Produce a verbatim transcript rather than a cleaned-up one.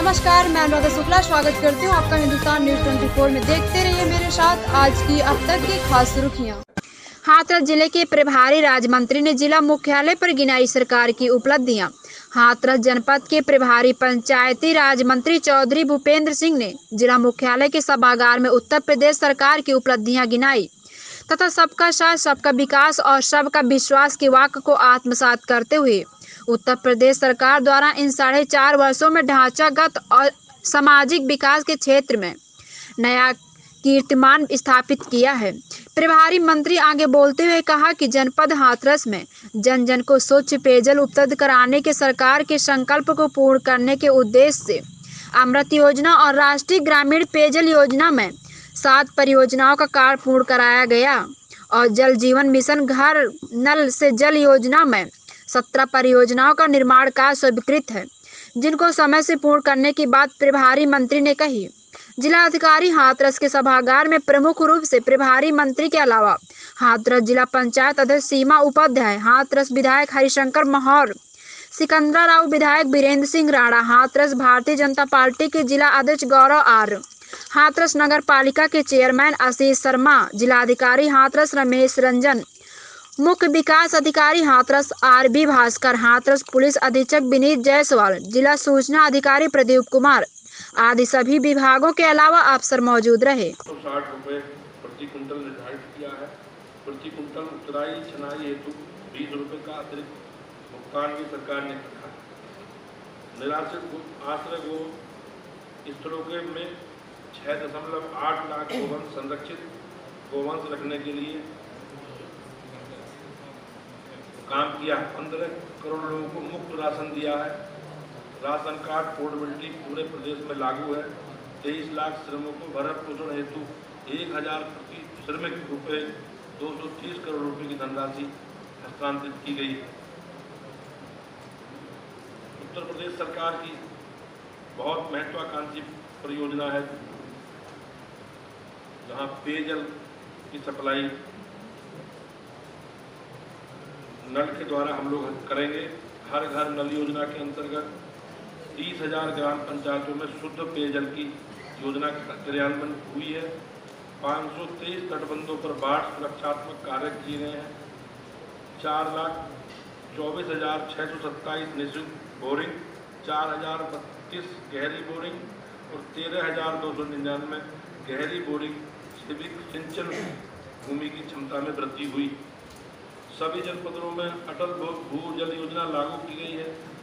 नमस्कार, मैं अनुराधा शुक्ला स्वागत करती हूँ आपका हिंदुस्तान न्यूज चौबीस में। देखते रहिए मेरे साथ आज की अब तक की खास सुर्खियाँ। हाथरस जिले के प्रभारी राज्य मंत्री ने जिला मुख्यालय पर गिनाई सरकार की उपलब्धियां। हाथरस जनपद के प्रभारी पंचायती राज मंत्री चौधरी भूपेंद्र सिंह ने जिला मुख्यालय के सभागार में उत्तर प्रदेश सरकार की उपलब्धियां गिनाई तथा सबका साथ सबका विकास और सबका विश्वास के वाक्य को आत्मसात करते हुए उत्तर प्रदेश सरकार द्वारा इन साढ़े चार वर्षों में ढांचागत और सामाजिक विकास के क्षेत्र में नया कीर्तिमान स्थापित किया है। प्रभारी मंत्री आगे बोलते हुए कहा कि जनपद हाथरस में जन जन को स्वच्छ पेयजल उपलब्ध कराने के सरकार के संकल्प को पूर्ण करने के उद्देश्य से अमृत योजना और राष्ट्रीय ग्रामीण पेयजल योजना में सात परियोजनाओं का कार्य पूर्ण कराया गया और जल जीवन मिशन घर नल से जल योजना में सत्रह परियोजनाओं का निर्माण कार्य स्वीकृत है, जिनको समय से पूर्ण करने की बात प्रभारी मंत्री ने कही। जिला अधिकारी हाथरस के सभागार में प्रमुख रूप से प्रभारी मंत्री के अलावा हाथरस जिला पंचायत अध्यक्ष सीमा उपाध्याय, हाथरस विधायक हरिशंकर महौर, सिकंदरा राव, विधायक वीरेंद्र सिंह राणा, हाथरस भारतीय जनता पार्टी के जिला अध्यक्ष गौरव आर, हाथरस नगर पालिका के चेयरमैन आशीष शर्मा, जिलाधिकारी हाथरस रमेश रंजन, मुख्य विकास अधिकारी Hathras R B Bhaskar, Hathras police अधीक्षक विनीत जायसवाल, जिला सूचना अधिकारी प्रदीप कुमार आदि सभी विभागों के अलावा अफसर मौजूद रहे। साठ रुपए प्रति कुंटल निर्धारित किया है। प्रति कुंटल उतराई छनाई हेतु बीस रुपए का अतिरिक्त भुगतान भी सरकार ने रखा। निराश्रित आश्रय गो स्थलों के में छह दशमलव आठ लाख गोवंश संरक्षित गोवंश रखने के लिए काम किया। पंद्रह करोड़ लोगों को मुफ्त राशन दिया है। राशन कार्ड पोर्टेबिलिटी पूरे प्रदेश में लागू है। तेईस लाख श्रमिकों को भरण पोषण हेतु एक हजार प्रति श्रमिक रुपये दो सौ तीस करोड़ रुपए की धनराशि हस्तांतरित की गई है। उत्तर प्रदेश सरकार की बहुत महत्वाकांक्षी परियोजना है, जहां पेयजल की सप्लाई नल के द्वारा हम लोग करेंगे। हर घर नल योजना के अंतर्गत तीस हजार ग्राम पंचायतों में शुद्ध पेयजल की योजना क्रियान्वयन हुई है। पाँच सौ तेईस तटबंधों पर बाढ़ सुरक्षात्मक कार्य किए गए हैं। चार लाख चौबीस हजार छः सौ सत्ताईस निःशुल्क बोरिंग, चार हजार बत्तीस गहरी बोरिंग और तेरह हजार दो सौ निन्यानवे गहरी बोरिंग से भी सिंचन भूमि की क्षमता में वृद्धि हुई। सभी जनपदों में अटल भू जल योजना लागू की गई है।